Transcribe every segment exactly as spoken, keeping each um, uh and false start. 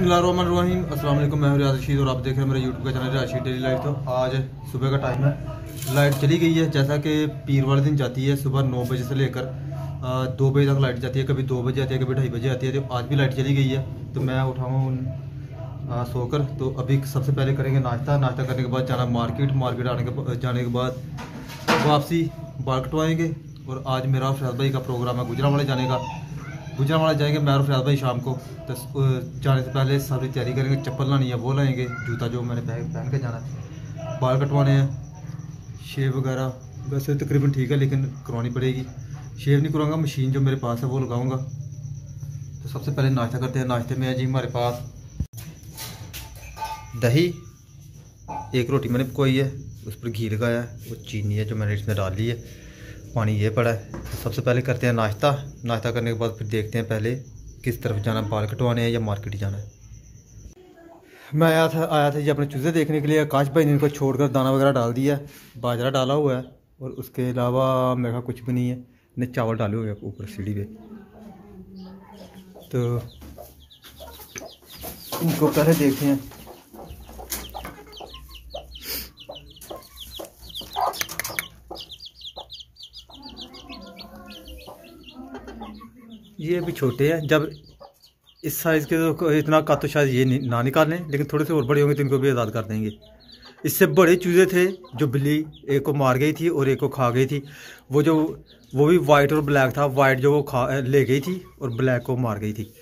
बिस्मिल्लाहिर्रहमानिर्रहीम। अस्सलाम वालेकुम। मैं हूं रियाज रशीद और आप देख रहे हैं मेरे यूट्यूब का channel Riyaz Rashid daily life. तो आज सुबह का टाइम है, लाइट चली गई है। जैसा कि पीर वाले दिन जाती है सुबह नौ बजे से लेकर दो बजे तक लाइट जाती है। कभी दो बजे आती है, कभी ढाई बजे आती है। तो आज भी लाइट चली गई है तो मैं उठा हूँ सोकर। तो अभी सबसे पहले करेंगे नाश्ता। नाश्ता करने के बाद जाना मार्केट। मार्केट आने के जाने के बाद वापसी बाल कटवाएँगे। और आज मेरा फैज़ भाई का प्रोग्राम है गुजरांवाला जाने का। गुजरांवाला जाएंगे मैं और फैज़ भाई शाम को। तो जाने से पहले सारी तैयारी करेंगे। चप्पल लानी है वो लाएंगे, जूता जो मैंने पहन के जाना है, बाल कटवाने हैं, शेव वगैरह वैसे तकरीबन ठीक है लेकिन करवानी पड़ेगी। शेव नहीं करवाऊंगा, मशीन जो मेरे पास है वो लगाऊंगा। तो सबसे पहले नाश्ता करते हैं। नाश्ते में है जी हमारे पास दही, एक रोटी मैंने पकवाई है, उस पर घी लगाया है, वो चीनी है जो मैंने इसमें डाल ली है, पानी ये पड़ा है। तो सबसे पहले करते हैं नाश्ता। नाश्ता करने के बाद फिर देखते हैं पहले किस तरफ जाना, बाल कटवाने हैं या मार्केट जाना है। मैं आया था आया था जी अपने चूज़े देखने के लिए। आकाश भाई ने इनको छोड़कर दाना वगैरह डाल दिया है, बाजरा डाला हुआ है और उसके अलावा मेरे कुछ भी नहीं है। ने चावल डाले हुए हैं ऊपर सीढ़ी पे। तो इनको पहले देखते हैं। ये भी छोटे हैं, जब इस साइज़ के तो इतना का तो शायद ये ना निकालें, लेकिन थोड़े से और बड़े होंगे तो इनको भी आज़ाद कर देंगे। इससे बड़े चूज़े थे जो बिल्ली एक को मार गई थी और एक को खा गई थी। वो जो वो भी वाइट और ब्लैक था। वाइट जो वो खा ले गई थी और ब्लैक को मार गई थी।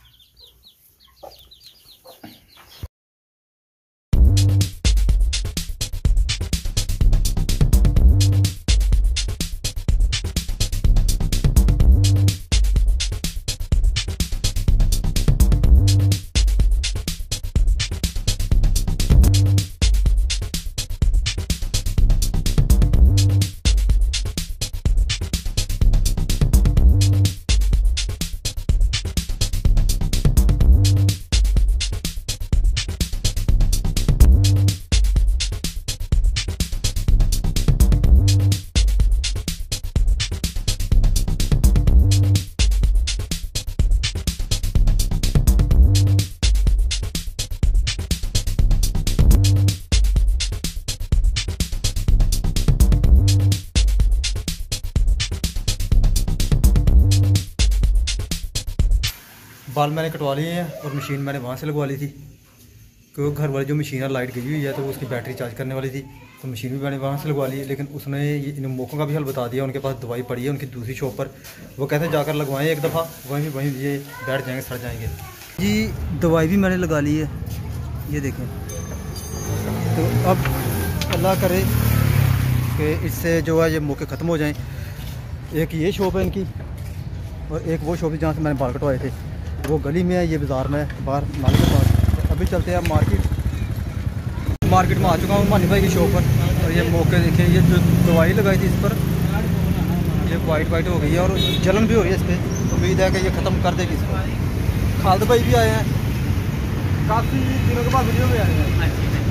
बाल मैंने कटवा लिए हैं और मशीन मैंने वहाँ से लगवा ली थी, क्योंकि घर वाली जो मशीन है लाइट गई हुई है तो उसकी बैटरी चार्ज करने वाली थी। तो मशीन भी मैंने वहाँ से लगवा ली है, लेकिन उसने इन मौक़ों का भी हल बता दिया। उनके पास दवाई पड़ी है उनकी दूसरी शॉप पर, वो कहते हैं जाकर लगवाएं एक दफ़ा, वहीं वहीं ये बैठ जाएंगे, सड़ जाएंगे जी। दवाई भी मैंने लगा ली है, ये देखें। तो अब अल्लाह करे कि इससे जो है ये मौके ख़त्म हो जाएँ। एक ये शॉप है इनकी और एक वो शॉप है जहाँ से मैंने बाल कटवाए थे, वो गली में है, ये बाज़ार में है, बाहर नाले के पास। अभी चलते हैं मार्केट। मार्केट में आ चुका हूँ मानी भाई की शॉप पर। और ये मौके देखिए, ये जो दवाई लगाई थी इस पर ये वाइट वाइट हो गई है और जलन भी हो रही है इस पर। उम्मीद है कि ये ख़त्म कर देगी इसको। खालिद भाई भी आए हैं, काफ़ी दिनों के बाद वीडियो में आए हैं।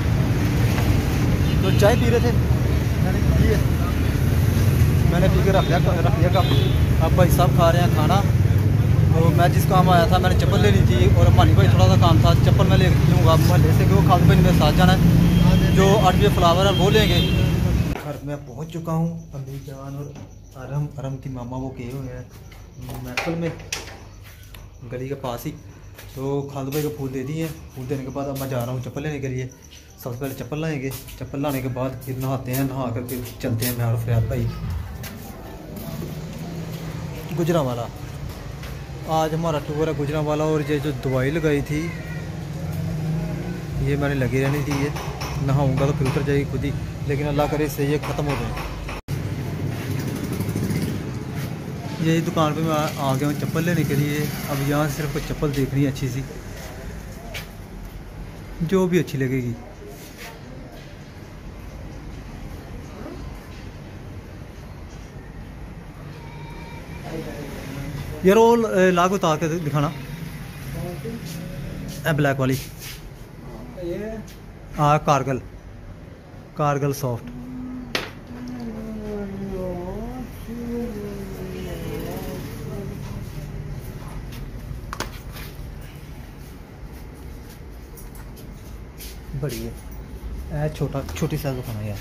तो चाय पी रहे थे, मैंने पी है, मैंने पी के रख लिया रख लिया कप। अब भाई सब खा रहे हैं खाना। तो मैं जिस काम आया था मैंने चप्पल लेनी थी और मानी भाई थोड़ा सा काम था, चप्पल मैं ले लूँगा महल्ले से, क्योंकि खालिद भाई मेरे साथ जाना है। जो आठ बजे फ्लावर है वो लेंगे। घर में पहुंच चुका हूँ। अम्मी जान और अरम अरम की मामा वो गए हुए हैं महफिल में, गली के पास ही। तो खालिद भाई को फूल दे दिए। फूल देने के बाद अब मैं जा रहा हूँ चप्पल लेने के लिए। सबसे पहले चप्पल लाएँगे, चप्पल लाने के बाद फिर नहाते हैं, नहा कर फिर चलते हैं मैं और फैज़ भाई गुजरांवाला। आज हमारा टूर है गुजरांवाला। और ये जो दवाई लगाई थी ये मैंने लगी रहनी थी, ये नहाऊंगा तो फिर उतर जाएगी खुद ही, लेकिन अल्लाह करे इससे ये ख़त्म हो जाए। यही दुकान पे मैं आ गया हूँ चप्पल लेने के लिए। अब यहाँ से सिर्फ कोई चप्पल देखनी है अच्छी सी, जो भी अच्छी लगेगी। यार वो लाग उतार के दिखाना, ब्लैक वाली। हाँ कारगल, कारगल सॉफ्ट। बड़ी है, ऐ छोटा छोटी साइज का खाना यार।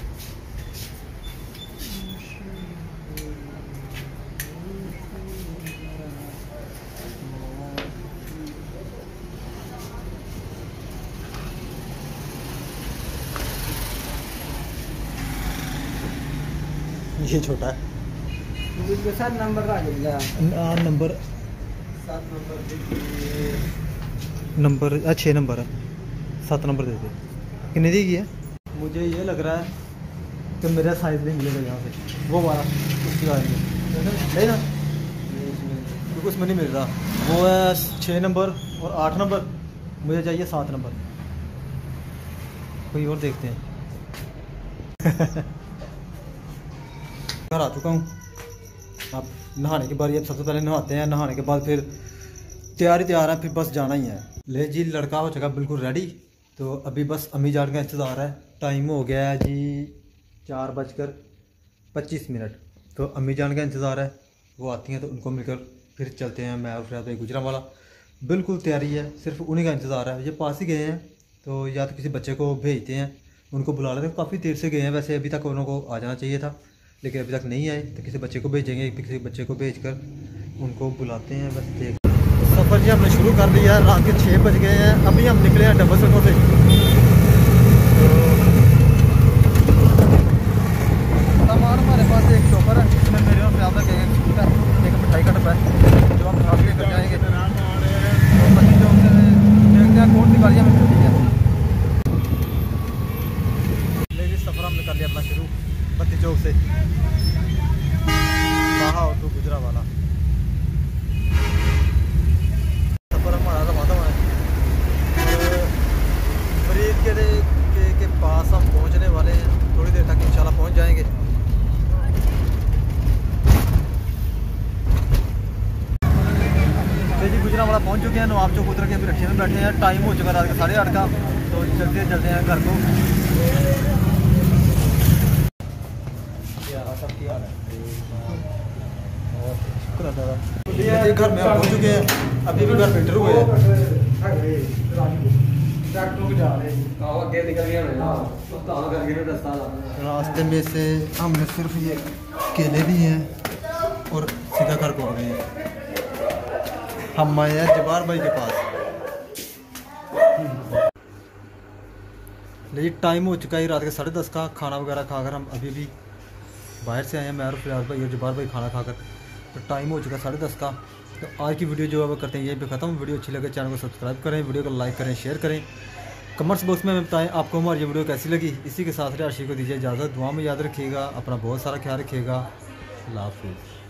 ये छोटा है। सात नंबर का नंबर सात नंबर नंबर छः नंबर है, सात नंबर दे दे। कितने दी की है? मुझे ये लग रहा है कि मेरा साइज नहीं मिलेगा यहाँ से, वो वाला उसकी आएंगे नहीं ना, क्योंकि उसमें नहीं मिल रहा। वो है छः नंबर और आठ नंबर, मुझे चाहिए सात नंबर। कोई और देखते हैं। घर आ चुका हूँ। अब नहाने की बारी, अब सबसे पहले नहाते हैं, नहाने के बाद फिर तैयारी तैयार है, फिर बस जाना ही है। ले जी, लड़का हो चुका बिल्कुल रेडी। तो अभी बस अम्मी जान का इंतज़ार है। टाइम हो गया है जी चार बजकर पच्चीस मिनट। तो अम्मी जान का इंतज़ार है, वो आती हैं तो उनको मिलकर फिर चलते हैं। मैं और फरियाद भाई गुजरांवाला बिल्कुल तैयारी है, सिर्फ उन्हीं का इंतज़ार है। ये पास ही गए हैं, तो या तो किसी बच्चे को भेजते हैं, उनको बुला लेते हैं। काफ़ी देर से गए हैं वैसे, अभी तक उनको आ जाना चाहिए था, लेकिन अभी तक नहीं आए। तो किसी बच्चे को भेजेंगे, किसी बच्चे को भेज कर उनको बुलाते हैं। बस देख, सफ़र जी हमने शुरू कर लिया है। रात के छः बज गए हैं, अभी हम निकले हैं डबल सड़कों से। तो हमारे पास एक शॉपर है, जिसमें मेरे और फरियाद का एक स्कूटर, एक मिठाई का डब्बा है, जो हम खा के कर जाएंगे। तो बच्ची चौक से देखते हैं कौन सी गाड़ियाँ में मिलती है। लेकिन सफ़र हमने कर लिया अपना शुरू बत्ती चौक से, कहा तो गुजरांवाला। सफ़र हमारा रवाना हुआ है। फरीद के, के के पास हम पहुंचने वाले हैं, थोड़ी देर तक इंशाल्लाह पहुंच जाएंगे। तो जी गुजरांवाला पहुंच चुके हैं, नवाब चौक उतर के अभी रिक्शे में बैठे हैं। टाइम हो चुका रात का साढ़े आठ का, तो चलते चलते हैं घर को। घर में पहुंच चुके हैं, अभी भी घर फिल्टर हुए हैं। रास्ते में से हमने सिर्फ ये केले भी हैं और सीधा घर पहुंच गए हैं। हम आए हैं जबार भाई के पास। लेकिन टाइम हो चुका है रात के साढ़े दस का। खाना वगैरह खाकर हम अभी भी बाहर से आए हैं, मैं और फरियाद भाई और जबार भाई खाना खाकर। तो टाइम हो चुका है साढ़े दस का। तो आज की वीडियो जो है वो करते हैं यहीं पे ख़त्म। वीडियो अच्छी लगे चैनल को सब्सक्राइब करें, वीडियो को लाइक करें, शेयर करें। कमेंट्स बॉक्स में बताएं आपको हमारी ये वीडियो कैसी लगी। इसी के साथ आशी को दीजिए इजाज़त, दुआ में याद रखिएगा, अपना बहुत सारा ख्याल रखिएगा। अल्लाह हाफ़िज़।